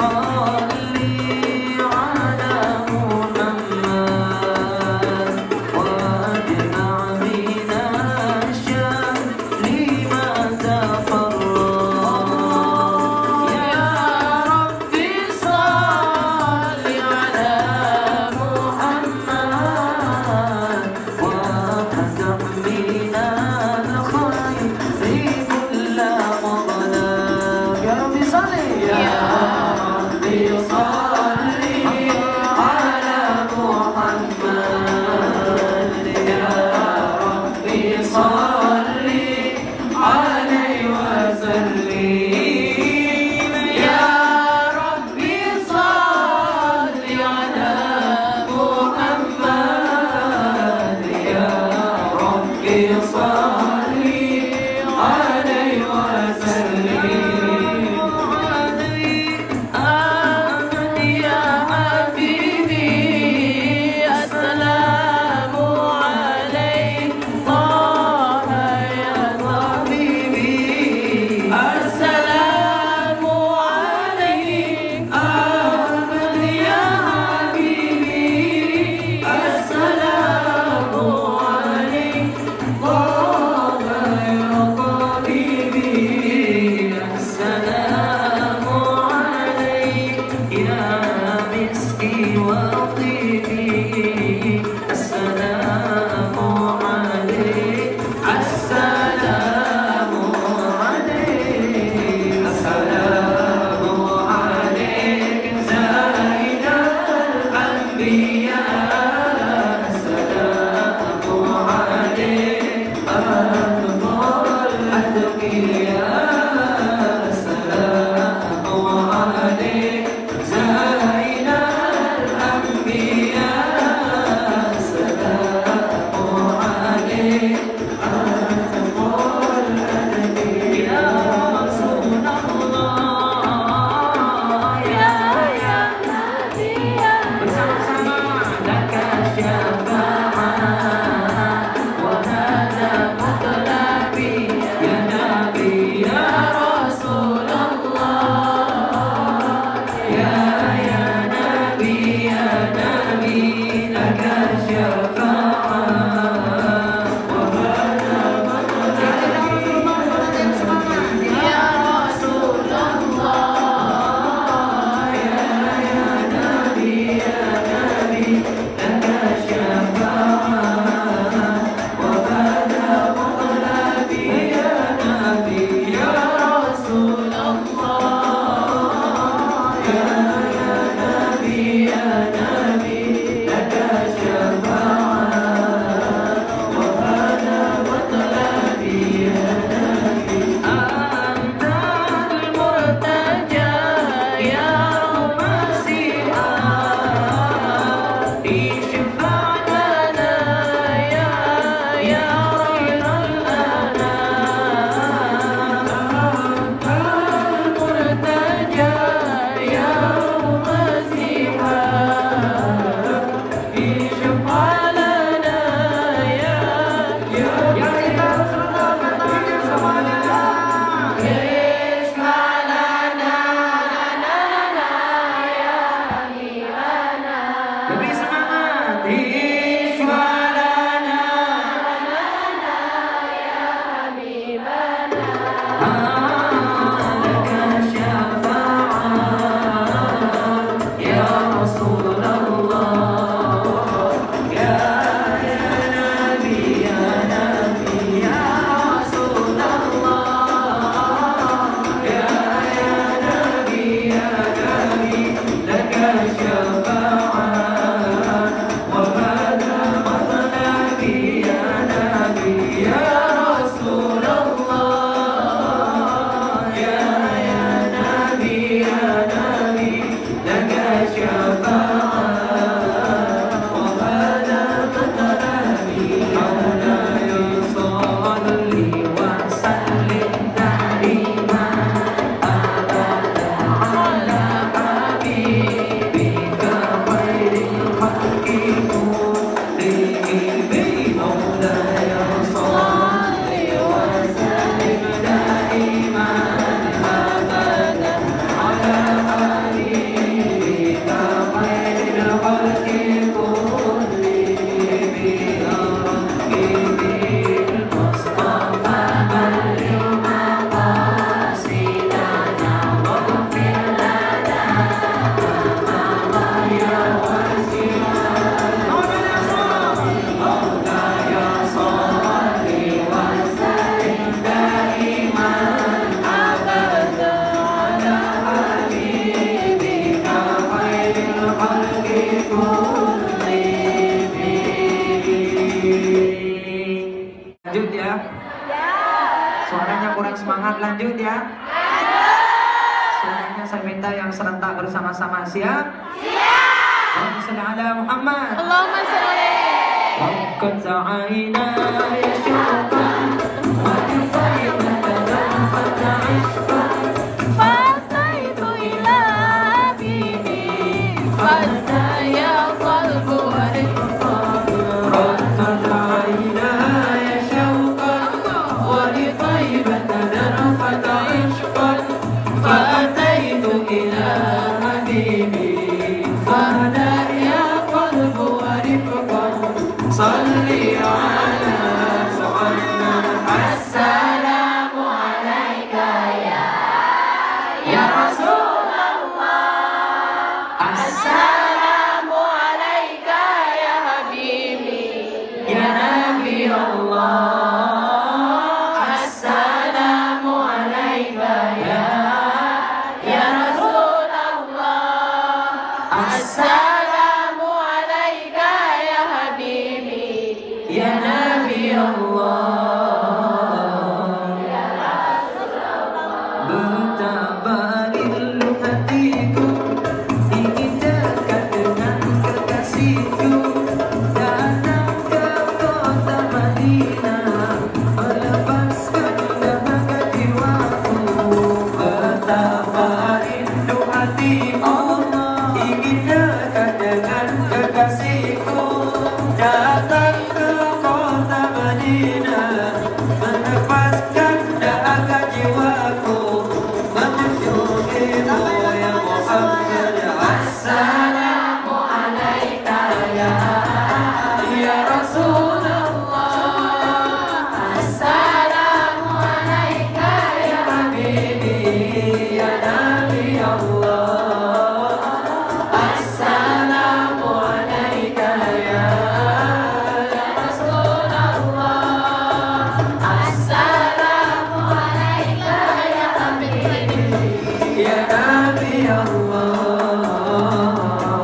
صلي عليه وسلم عليه Lanjut ya. Selanjutnya saya minta yang serentak bersama-sama, siap? Siap. Allahumma shalli ala Muhammad. Allahumma shalli. Qad sa'ina ya syuqan wa yufayyidatan fata'ishqa Fataitu ila habibi Fataya qalbu rifqa Qad sa'ina ya syuqan wa yufayyidatan fata'ishqa Fataitu ila habibi Fataya qalbu rifqa Salli ala Muhammad. Assalamu alaika ya Rasulullah Assalamu alaika ya habibi Ya Nabi Allah. Assalamu alaika ya Rasulullah Assalamu alaika ya habibi Ya Nabi Allah. Betapa rindu hatiku ingin dekat dengan kekasihku, datang ke kota Madinah melepaskan dahaga jiwaku. Betapa rindu hatiku ingin dekat dengan kekasihku, datang ke kota Madinah melepaskan dahaga jiwaku. Menunjukimu ya Muhammad. Assalamu alaika ya Rasulullah. Assalamu alaika ya Habibi ya Nabi Allah. Assalamu alaika ya Rasulullah Assalamu alaika ya habibi Ya Nabi Allah.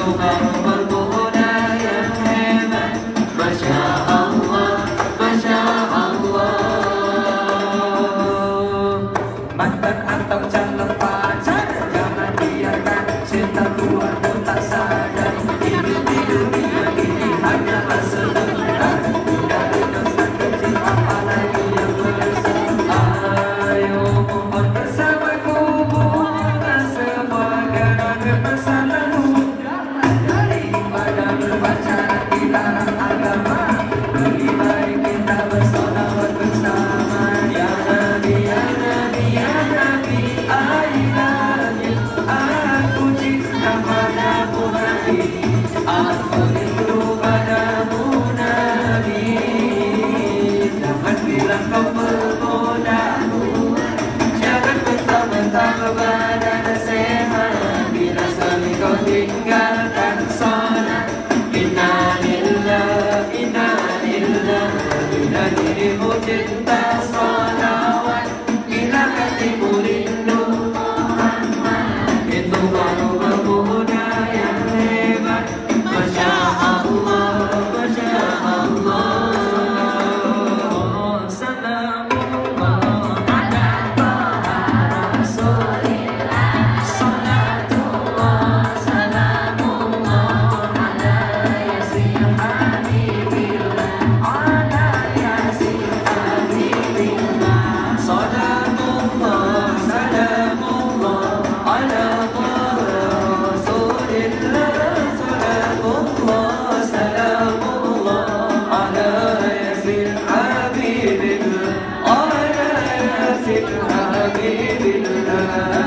itu baru berguna yang hebat. Masya Allah, Masya Allah. Mantan atau calon pacar, jangan biarkan cinta keluarmu tak sadar. Hidup di dunia ini hanyalah sebentar, dari dosa kecil apalagi yang besar. Ayo mohon bersamaku, buka semua gerangan masa lalu. Daripada berpacaran dilarang agama, lebih baik kita bersolawat bersama. Ya Nabi, ya Nabi, ya Nabi, I love you. Aku cinta padamu Nabi, aku rindu padamu Nabi. Jangan bilang kau menggodaku, jangan mentah-mentah berbadan sehat. Bila sekali kau tinggalkan sholat, inna lillah, inna lillah. Bila dirimu cinta sholawat, bila hatimu rindu Muhammad, itu baru pemuda yang hebat. Masya Allah, Masya Allah. Salamullah ala Taha Rasulillah. Salatullah, salamullah ala Yasin Habibillah. Ala Yasin Habibillah. Salatullah, salamullah ala Taha Rasulillah. Salatullah, salamullah ala Yasin Habibillah. Ala Yasin Habibillah.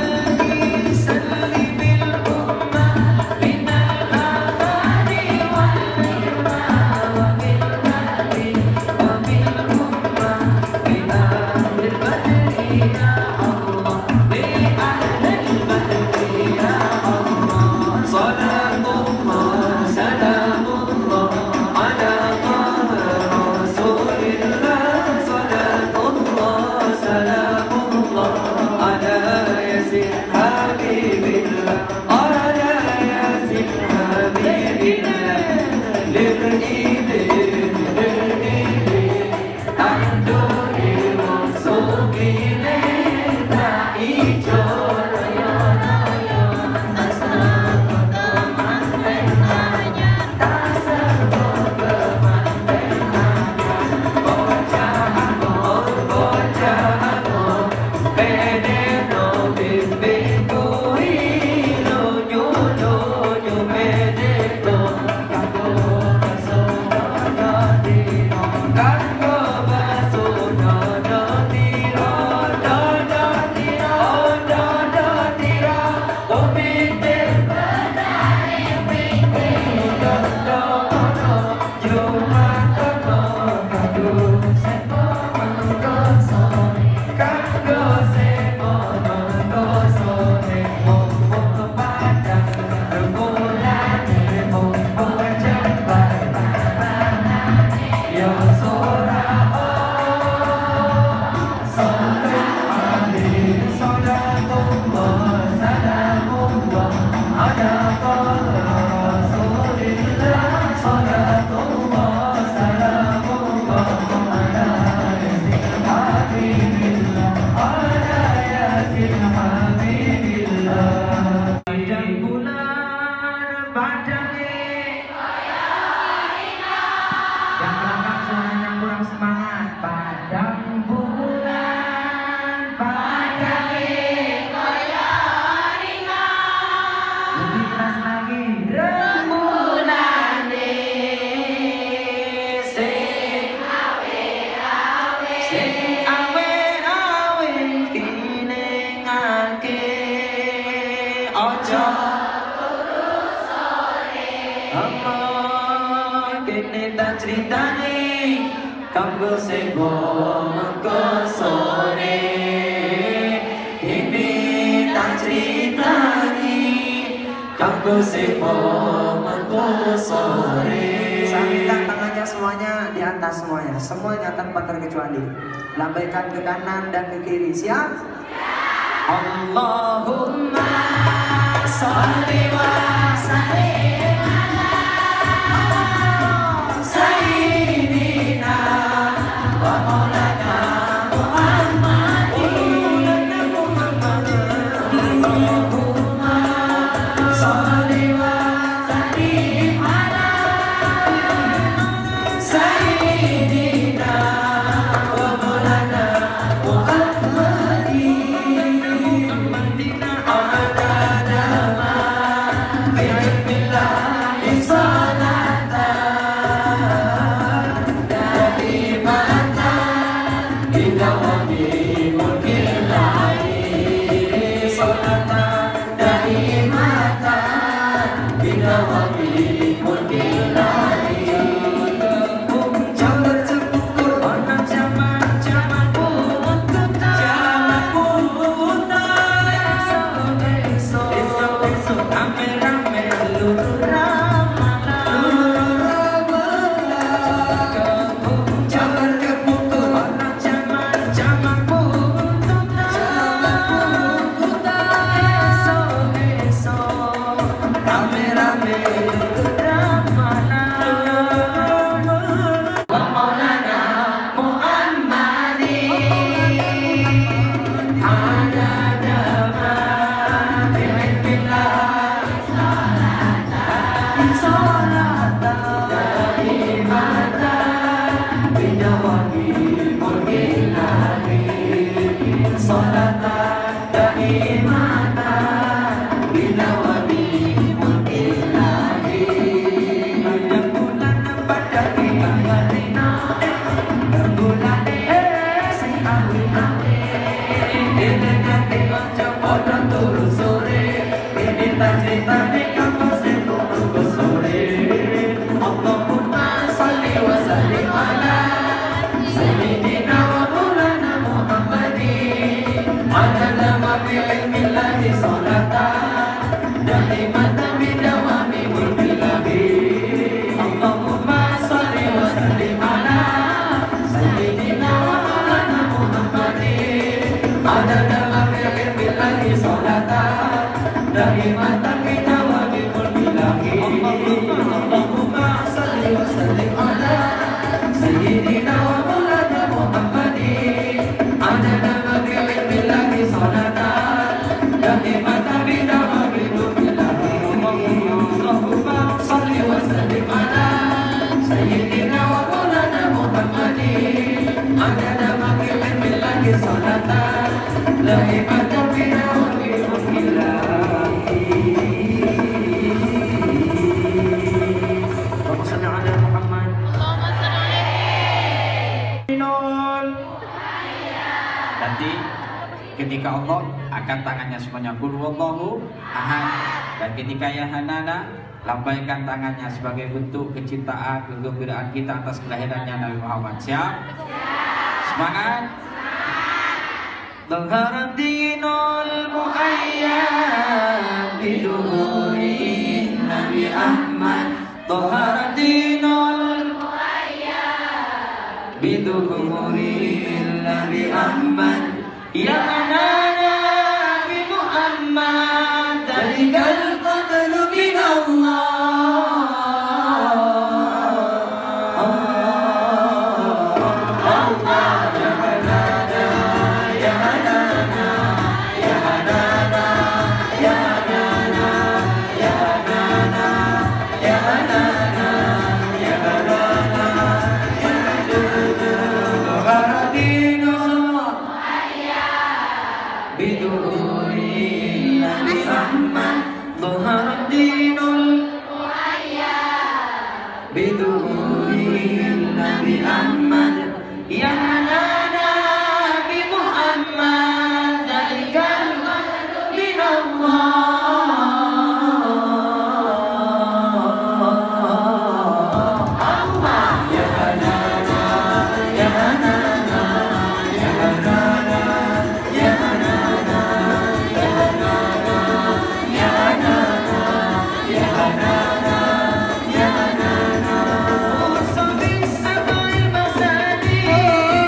Kanggo sebo mengko sore ini tak ceritani. Kanggo sebo mengko sore. Sambilkan tangannya semuanya di atas semuanya. Semuanya tanpa terkecuali. Lambaikan ke kanan dan ke kiri. Siap? Allahumma salli wa sallim ala sayyidina wa maulana Muhammadin. Allahumma salli wa sallim ala sayyidina wa maulana Muhammadin. Nanti ketika Allah angkat tangannya semuanya qul huwallahu ahad, dan ketika ya Hanana lambaikan tangannya sebagai bentuk kecintaan, kegembiraan kita atas kelahirannya Nabi Muhammad. Siap? Semangat. Dhahara dinul muayyad biduhuri Nabi Ahmad. Dhahara dinul muayyad biduhuri Nabi Ahmad. Ya Nabi Muhammad dalikal qadlu min Allah. Ya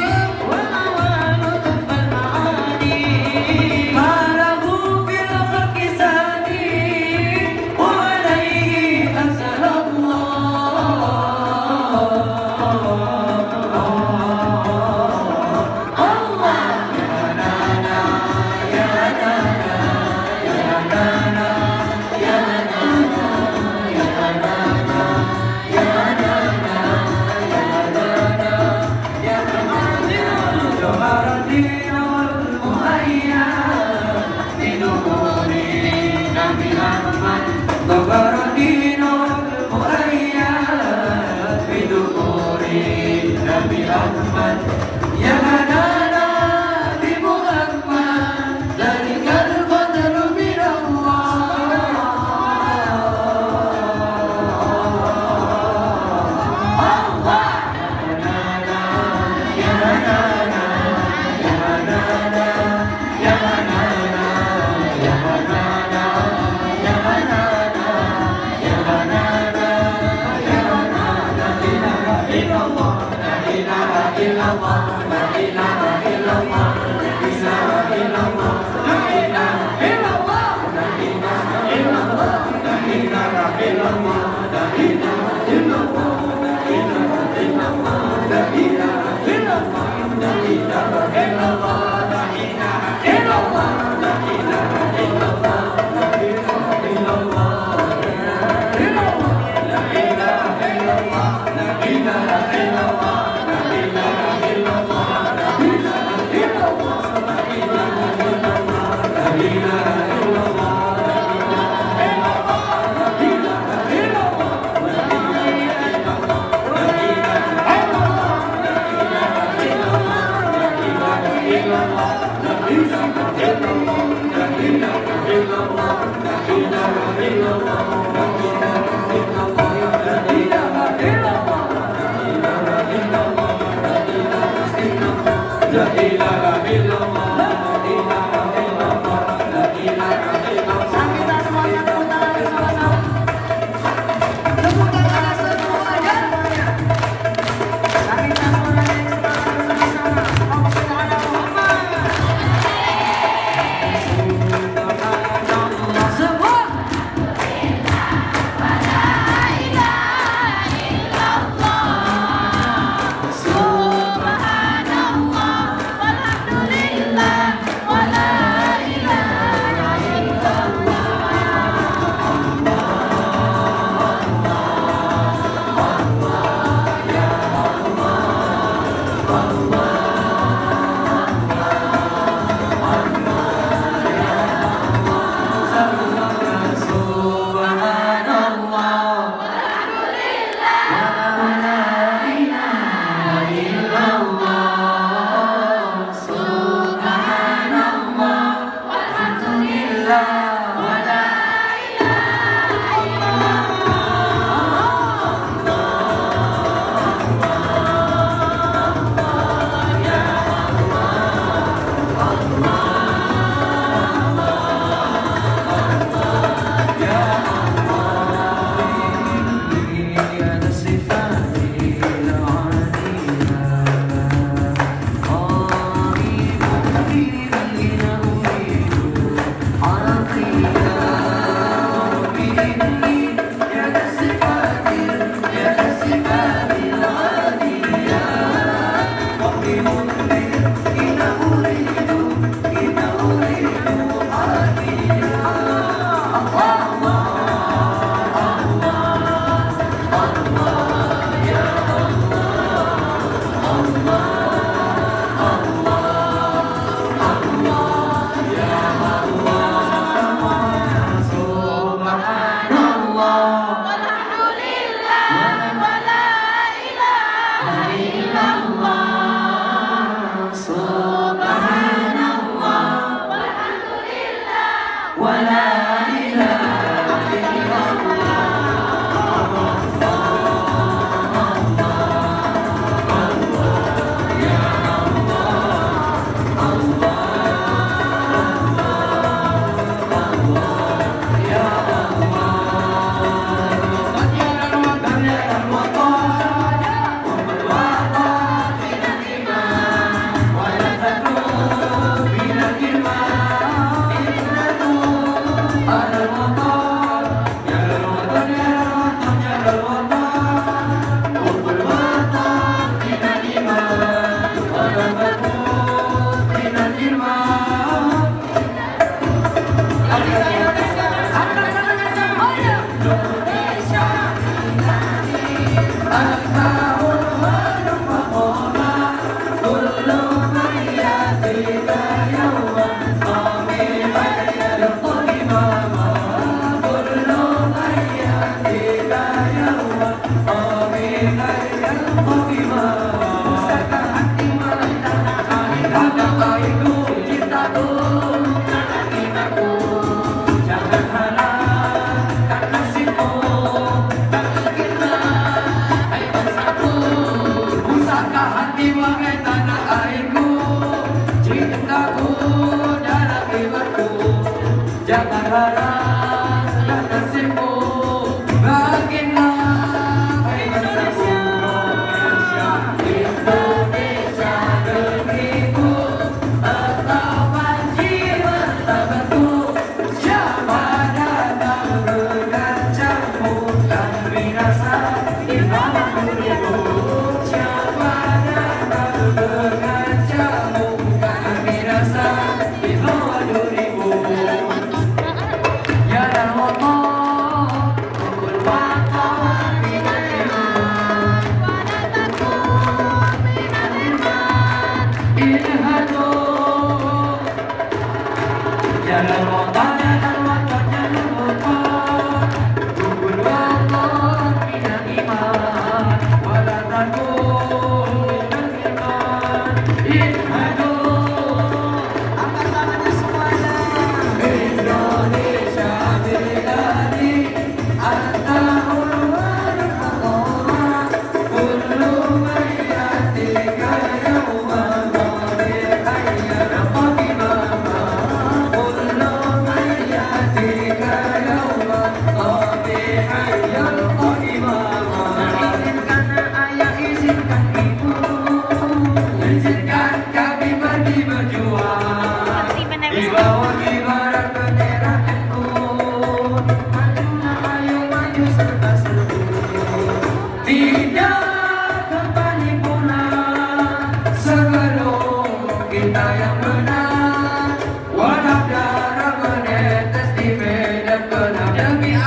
Muhammad ظهر دين المؤيد بدخول النبي أحمد يا هنانا بمحمد ذلك الفضل من Allah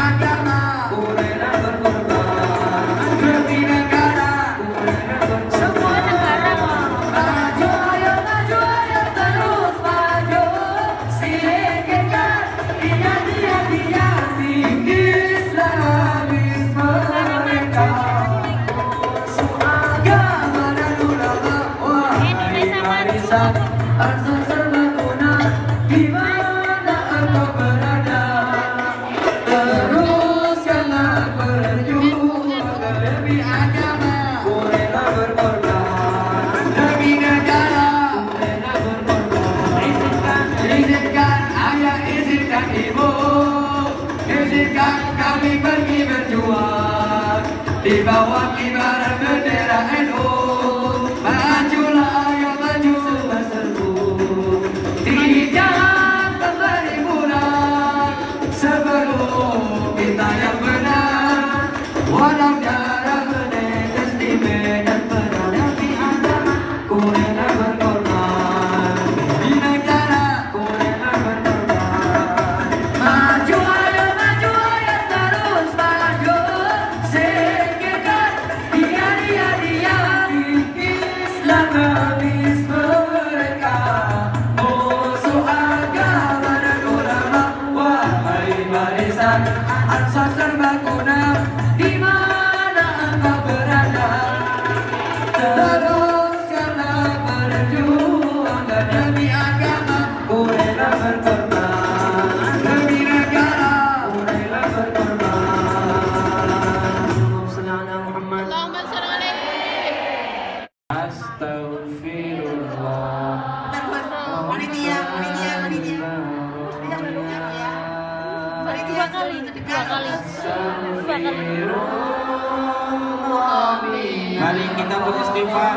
agama, ku rela berkorban. Demi negara, ku rela berkorban. Semua negara mau. Maju ayo terus maju. Singkirkan tiang-tiang tinggi Islamisme mereka. Agama dan ulama, wahai warisan bangsa serbaguna, di mana engkau berada. Teruskanlah perjuangan demi agama, ku rela berkorban. Demi negara, ku rela berkorban. Izinkan ayah, izinkan ibu, izinkan kami pergi berjuang di bawah kibaran bendera NU. Majulah ayo maju semua serbu, tidak kembali pulang sebelum kita yang benar. Walau darah menetes di medan perang, demi agama ku rela berkorban. Di negara ku rela berkorban. Maju ayo terus maju. Singkirkan dia Islamisme mereka. Musuh agama dan ulama, wahai barisan Ansar serbaguna, di mana engkau berada. Teruskanlah perjuangan demi agama, ku rela berkorban. Demi negara, ku rela berkorban. Allahumma shalli alaihi. Astaghfirullah. Dua kali. Mari kita beristighfar.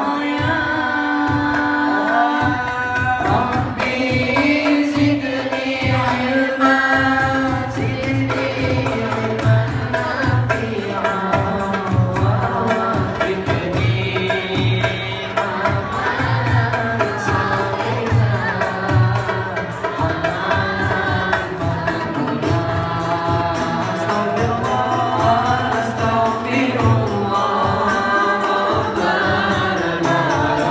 Rabbi zidni ilman, zidni ilman nafi'an, wafiqni amalan salihah, amalan maqbulah. Astagfirullah, astagfirullah.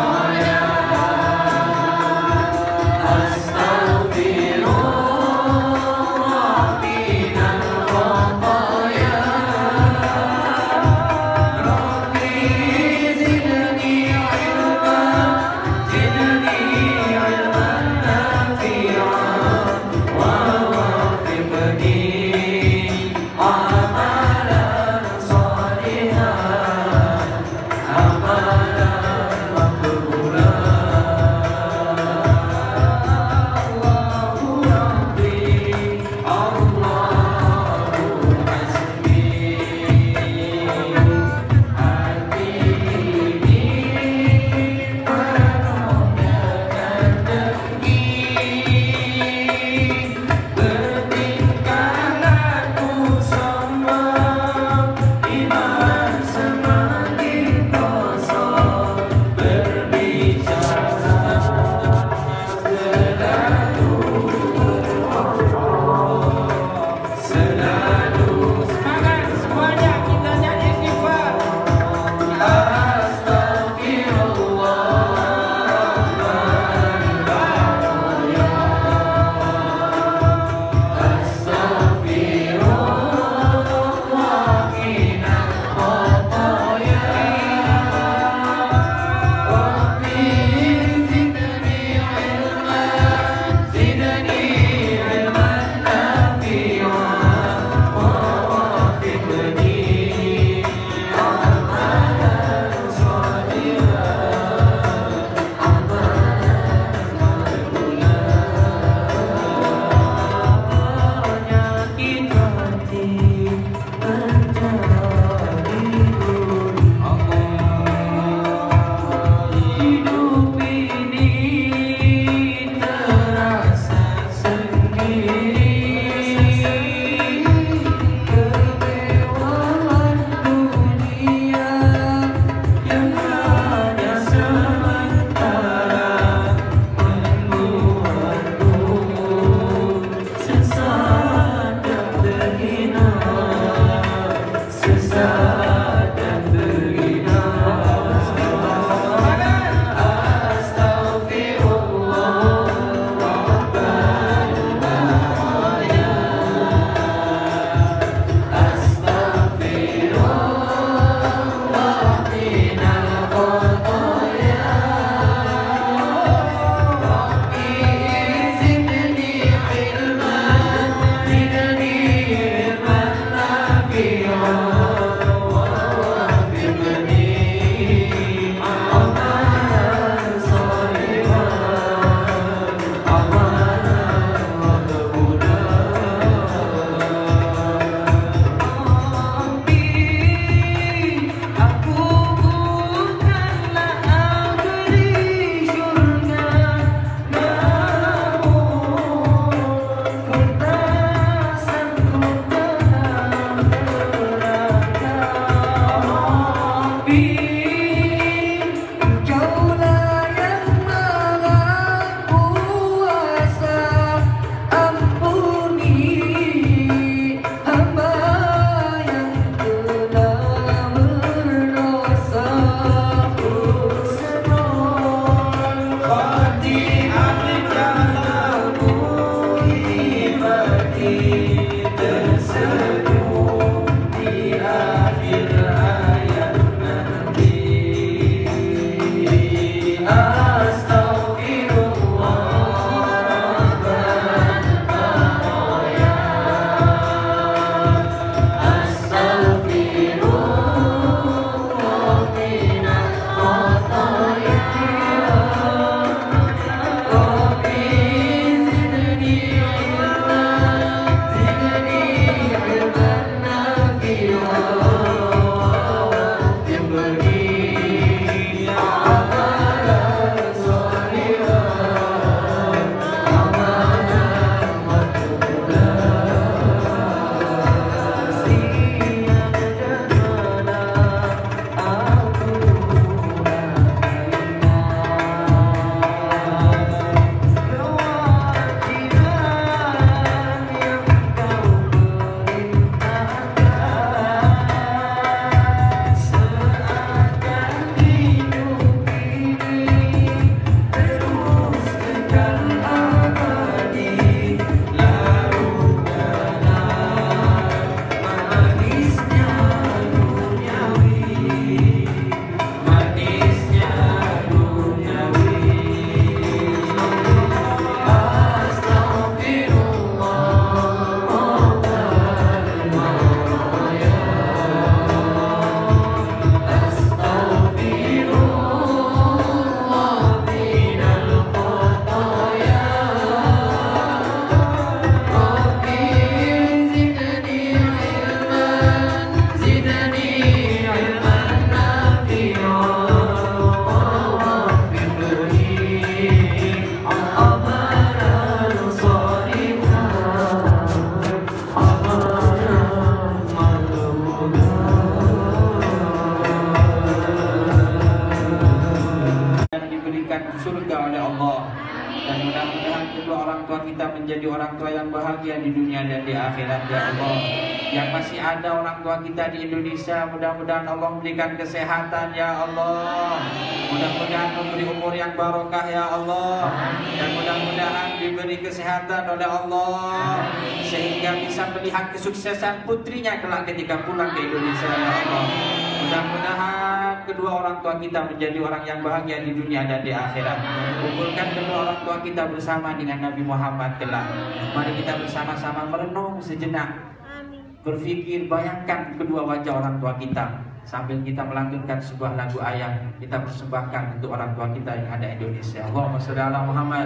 surga oleh Allah. Dan mudah-mudahan kedua orang tua kita menjadi orang tua yang bahagia di dunia dan di akhirat, ya Allah. Yang masih ada orang tua kita di Indonesia, mudah-mudahan Allah memberikan kesehatan, ya Allah. Mudah-mudahan memberi umur yang barokah, ya Allah. Dan mudah-mudahan diberi kesehatan oleh Allah, sehingga bisa melihat kesuksesan putrinya kelak ketika pulang ke Indonesia, ya Allah. Mudah-mudahan kedua orang tua kita menjadi orang yang bahagia di dunia dan di akhirat. Kumpulkan kedua orang tua kita bersama dengan Nabi Muhammad kelak. Mari kita bersama-sama merenung sejenak, berpikir, bayangkan kedua wajah orang tua kita, sambil kita melantunkan sebuah lagu ayat kita persembahkan untuk orang tua kita yang ada di Indonesia. Allahumma sholli ala Muhammad.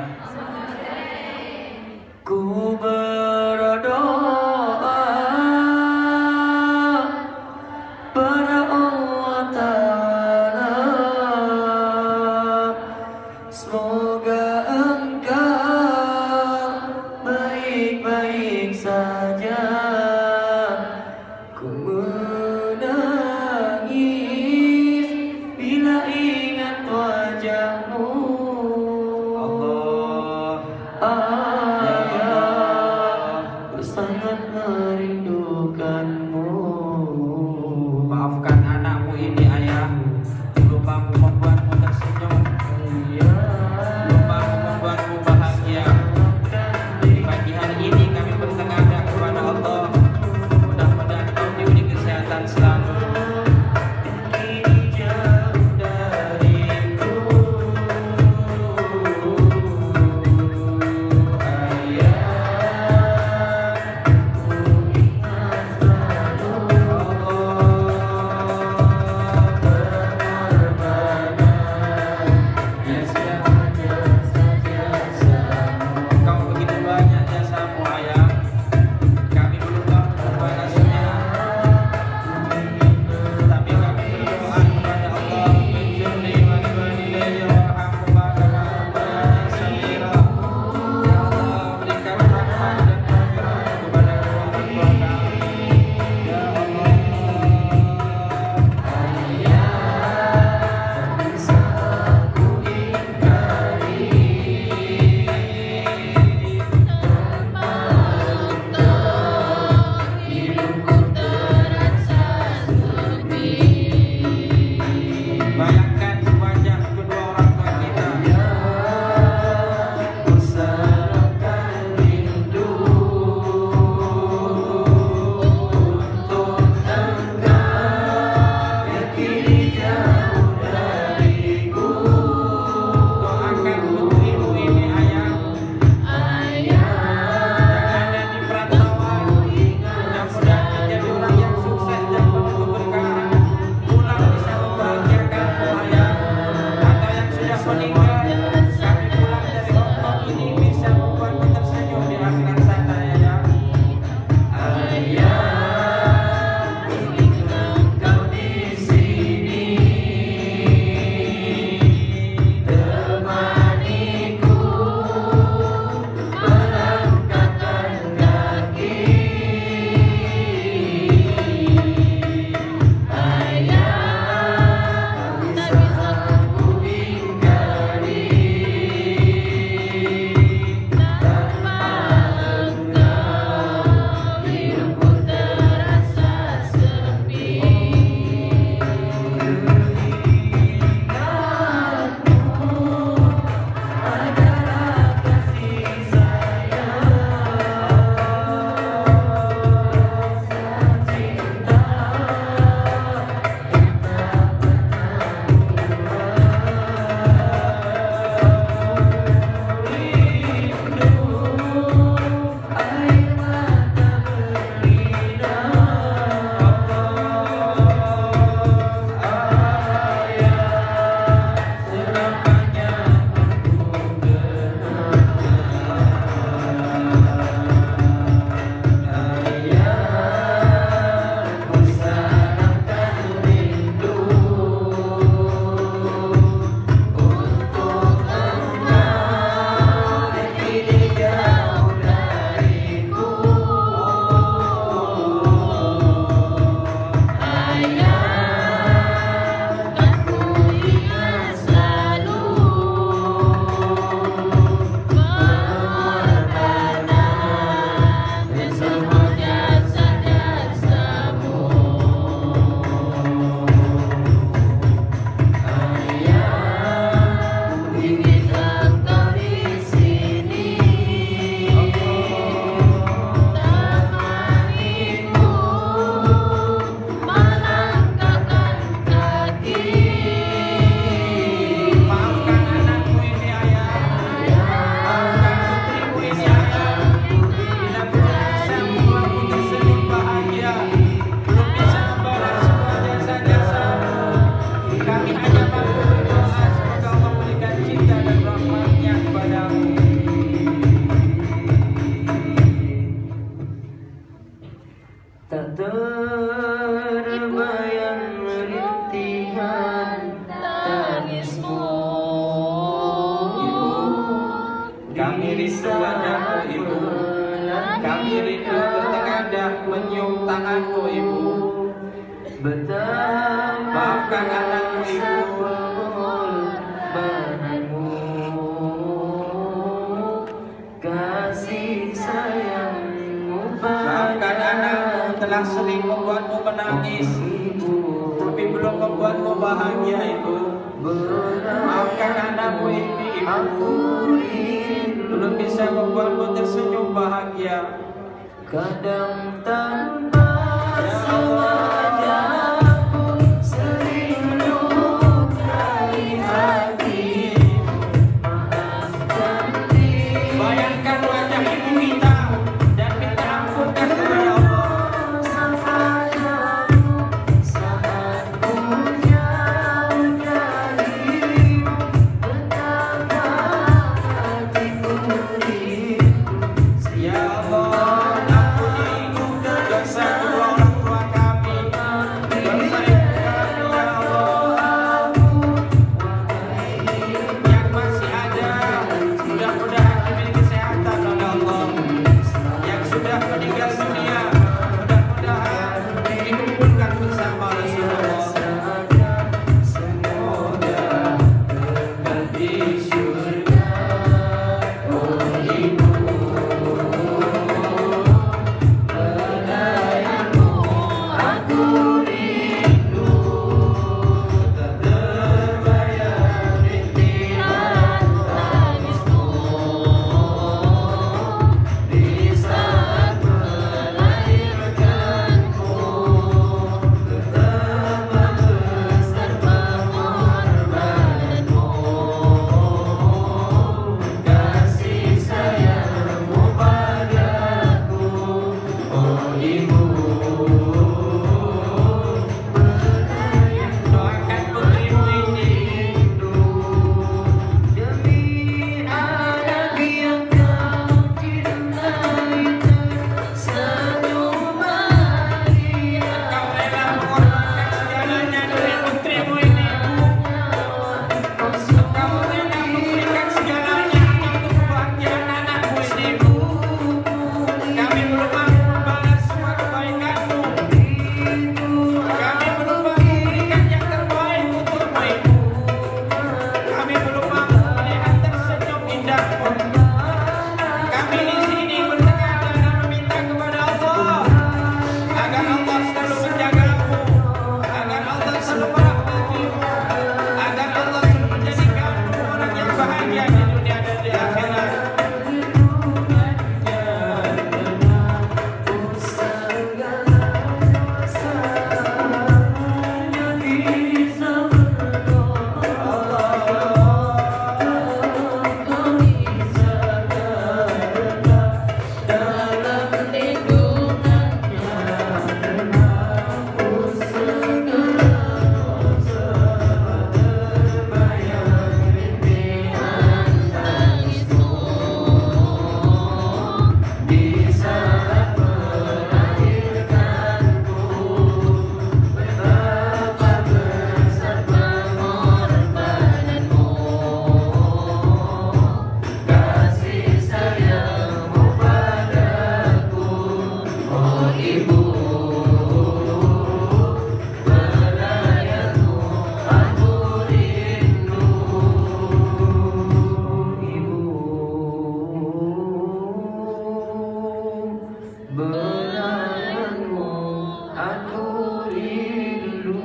Ku berdoa pada Allah Ta'ala, semoga engkau baik-baik saja. Ku menangis bila ingat wajahmu, Allah, ayah, ku sangat betapa Maafkan anakku ibu. pengorbananmu, kasih sayangmu Maafkan anakku telah sering membuatmu menangis, tapi belum membuatmu bahagia ibu. Maafkan anakmu ini ibu, belum bisa membuatmu tersenyum bahagia. kadang tanpa sengaja aku sering lukai hati. Maafkan diri Bayangkan wajah ibu kita dan minta ampun kepada Allah. saat ku jauh darimu, betapa hatiku rindu. Ya Allah, ampuni dosa kedua orang tua kami, dosa ibu kami, ya Allah. Yang masih ada, mudah-mudahan diberi kesehatan oleh Allah. Yang sudah meninggal dunia, mudah-mudahan dikumpulkan bersama Rasulullah. Semoga kekal di surga, oh ibu. Pelayanmu aku rindu, tak terbayar rintihan tangismu di saat melahirkanku. Betapa besar pengorbananmu, kasih sayangmu padaku, oh ibu. Doakan putrimu ini. Demi anak yang kau cintai, tersenyum bahagia. Kau rela mengorbankan segalanya demi putrimu ini, ibu. Kau rela memberikan segalanya untuk kebahagiaan anakmu ini, ibu. Kami belum mampu membalas semua kebaikanmu. Kami belum mampu memberikan yang terbaik untukmu, ibu. Kami belum mampu melihat tersenyum indahmu. Kami di sini bertekad dan meminta kepada Allah agar Allah selalu menjagamu, agar Allah selalu merahmatimu, agar Allah selalu menjadikanmu orang yang bahagia di dunia dan di akhirat. Belayanmu aku rindu.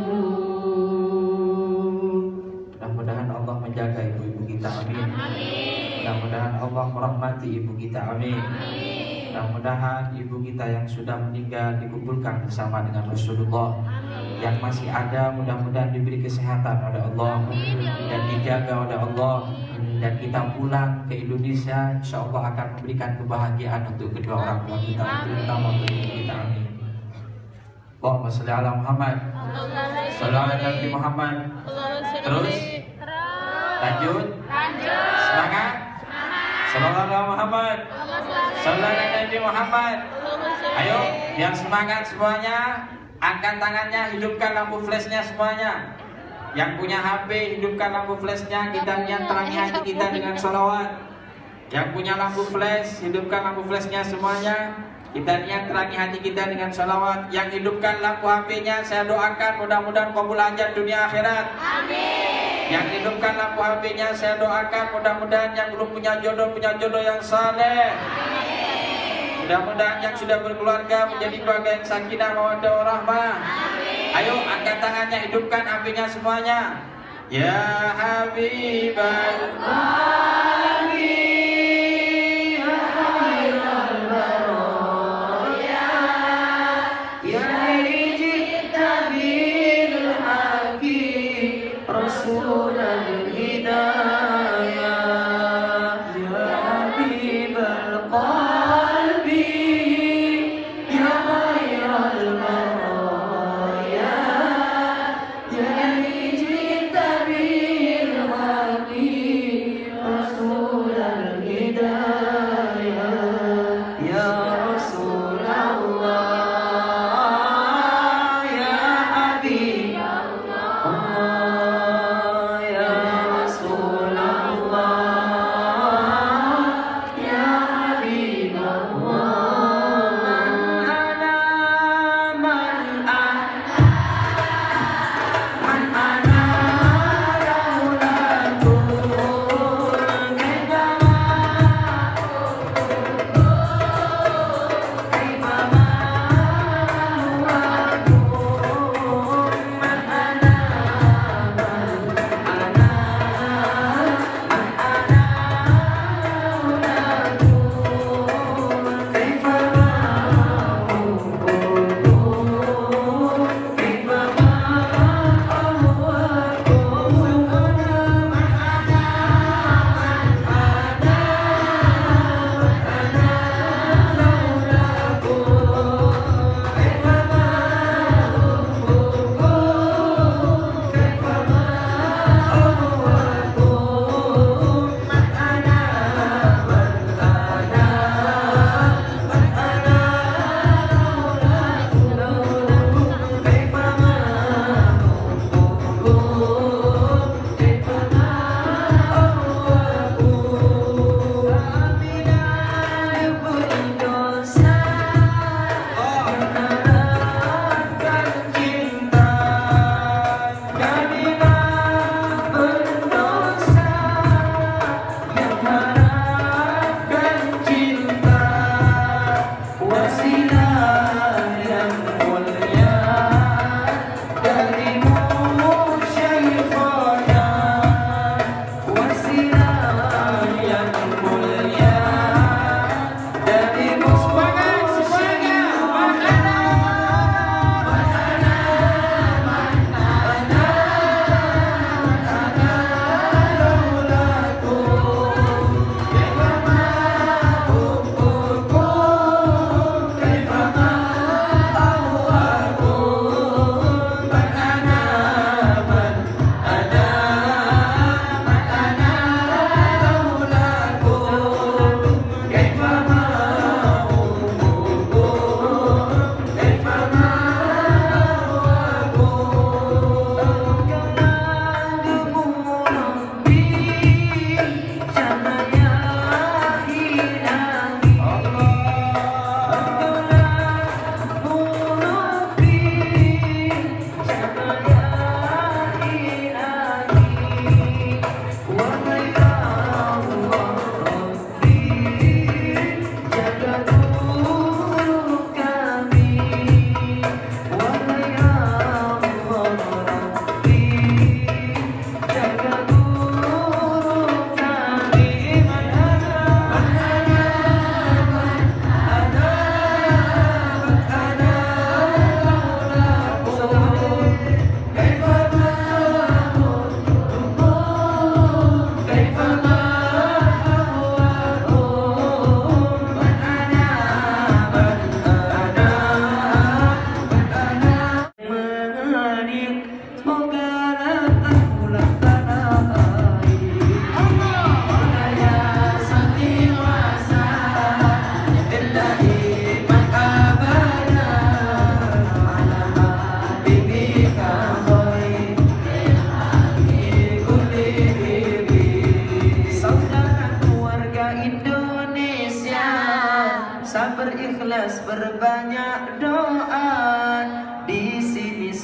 Mudah-mudahan Allah menjaga ibu-ibu kita, amin. Mudah-mudahan Allah merahmati ibu kita, amin. Mudah-mudahan ibu kita yang sudah meninggal dikumpulkan bersama dengan Rasulullah. Yang masih ada mudah-mudahan diberi kesehatan oleh Allah dan dijaga oleh Allah. Dan kita pulang ke Indonesia, insya Allah akan memberikan kebahagiaan untuk kedua orang tua kita, terutama untuk ibu kita, amin. Allahumma sholli ala Muhammad, sallallahu ala Nabi Muhammad. Terus lanjut, semangat. Sallallahu ala Muhammad, sallallahu ala Nabi Muhammad. Ayo, yang semangat semuanya, angkat tangannya, hidupkan lampu flashnya semuanya. Yang punya HP, hidupkan lampu flashnya. Kita niat terangi hati kita dengan sholawat. Yang punya lampu flash, hidupkan lampu flashnya semuanya. Kita niat terangi hati kita dengan salawat. Yang hidupkan lampu HP-nya, saya doakan mudah-mudahan kabul hajat dunia akhirat. Amin. Yang hidupkan lampu HP-nya, saya doakan mudah-mudahan yang belum punya jodoh yang saleh. Amin. Mudah-mudahan yang sudah berkeluarga menjadi keluarga yang sakinah mawaddah warahmah. Amin. Ayo angkat tangannya, hidupkan HP-nya semuanya. Ya Habiballah.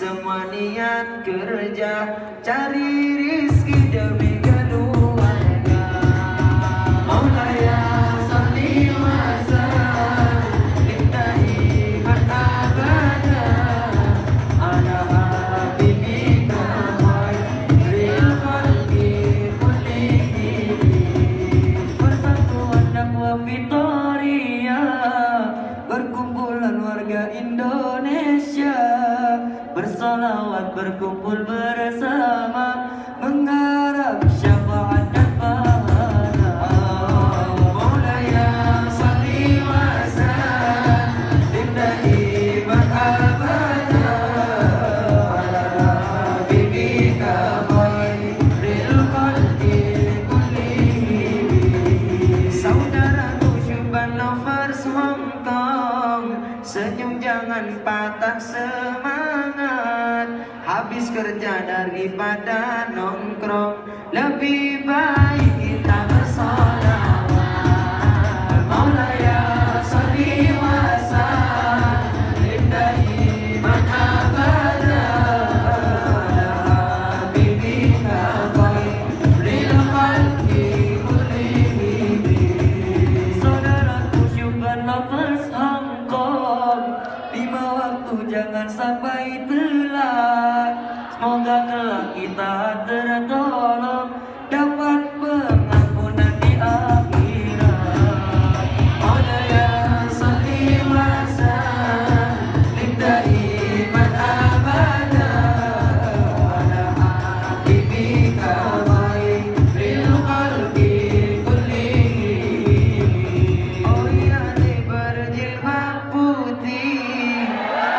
semua niat kerja, cari rizki demi keluarga. Maulaya salli wa sallim daiman abada ala habibika khairil khalqi kullihim. Persatuan dakwah Vitoria, berkumpulan warga Indonesia, bersolawat berkumpul bersama, mengharap syafaat dan pahala. Maulaya salli wa sallim daiman abada ala habibika khairil khalqi kullihim. Saudaraku Syuban lovers Hong Kong, senyum jangan patah semangat. Habis kerja daripada nongkrong, lebih baik kita bersolawat. Maulaya salli wa sallim daiman abada ala habibika khairil khalqi kullihim. Saudaraku Syuban lovers Hong Kong, 5 waktu jangan sampai telat. Semoga kelak kita tertolong, dapat pengampunan di akhirat. Maulaya salli wa sallim daiman abada ala habibika khairil khalqi kullihim. Oh ya, berjilbab putih,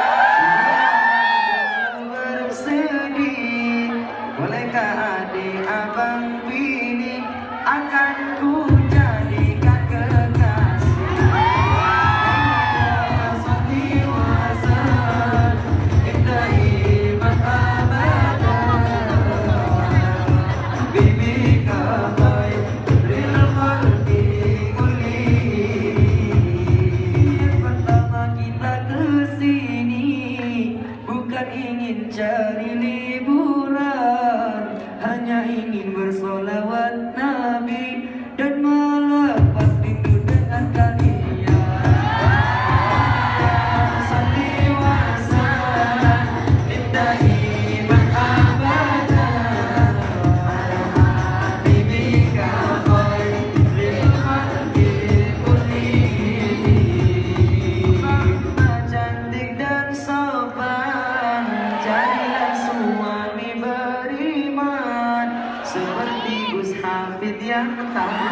bersedih, bolehkah adik abang bini akan ku jadikan kekasih. Salli wa sallim daiman abada habibika khairil khalqi kullihim. Pertama kita kesini bukan ingin cari liburan, hanya ingin bersolawat Nabi dan melepas rindu dengan kalian. Salli wa sallim daiman abada ala habibika khairil khalqi kullihim. Cantik dan sopan, jadilah suami beriman, seperti Gus Hafid yang tahu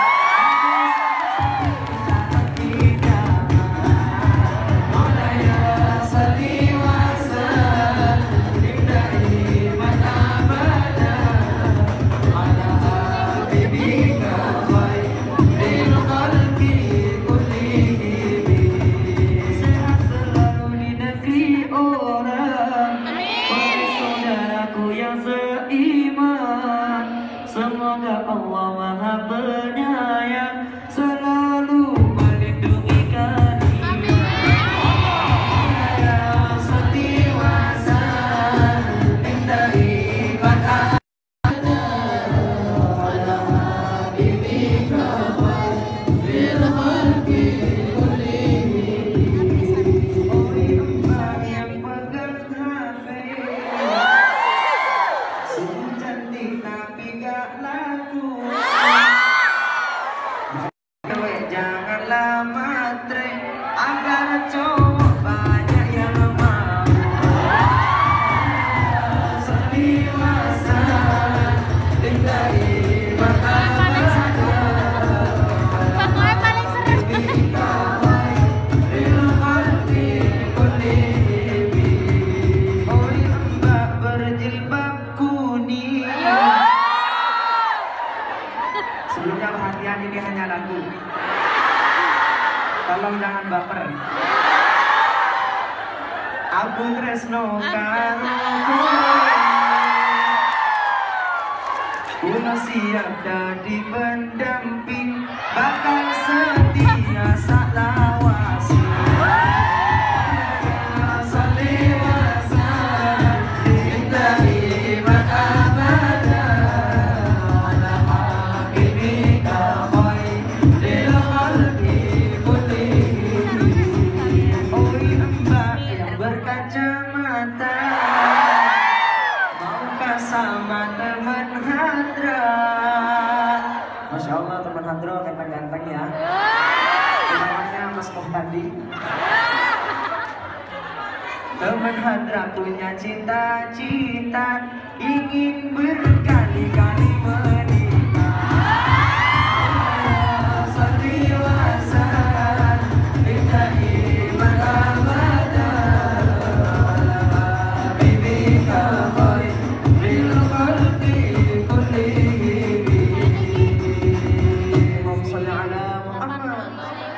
Maulaya salli wa sallim daiman abada ala habibika khairil khalqi kullihim. Sehat selalu di negeri orang, bagi saudaraku yang seiman. Semoga Allah Maha Penyayang selalu melindungi kalian. Maulaya salli wa sallim daiman abada ala habibika khairil khalqi kullihim. Oh mbak yang pegang HP, sungguh cantik tapi gak laku. Cewek janganlah matre agar cowok banyak yang mau. Salli wa sallim daiman abada Pokoknya paling seru. habibika khairil khalqi kullihim. Oh mbak berjilbab kuning, sebelumnya perhatian, ini hanya lagu, tolong jangan baper. Aku tresno karo kowe, kulo siap dadi pendamping, bakal setia sak lawase. Salli wa sallim Hadro memang ganteng ya. Namanya Mas Muhtadi. Teman Hadra punya cita-cita ingin berkali-kali menikah. Satriwasan lillahi ma'abadan bibika khair bil khalqi kullihim. Allahumma shalli ala Muhammad.